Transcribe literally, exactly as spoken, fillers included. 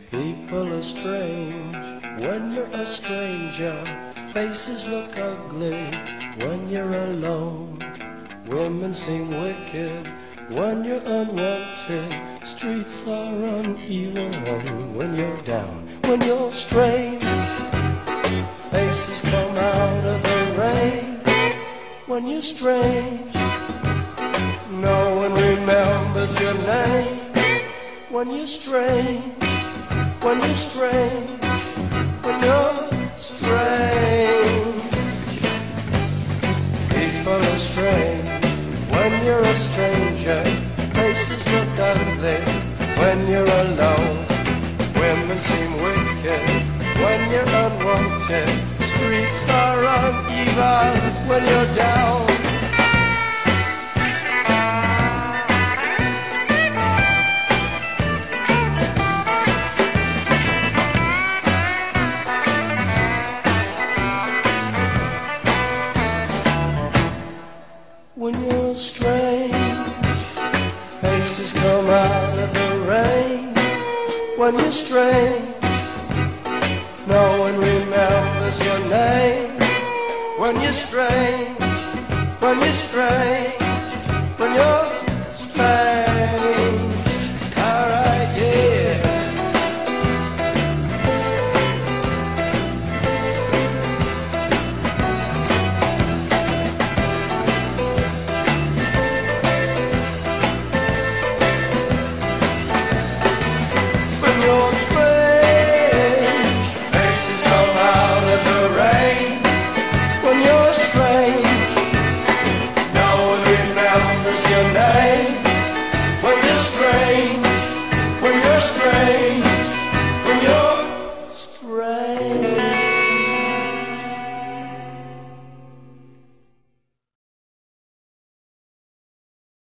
People are strange when you're a stranger. Faces look ugly when you're alone. Women seem wicked when you're unwanted. Streets are uneven when you're down. When you're strange, faces come out of the rain. When you're strange, no one remembers your name. When you're strange, when you're strange, when you're strange. People are strange when you're a stranger. Faces look ugly when you're alone. Women seem wicked when you're unwanted. Streets are uneven when you're down. When you're strange, faces come out of the rain. When you're strange, no one remembers your name. When you're strange, when you're strange, when you're strange.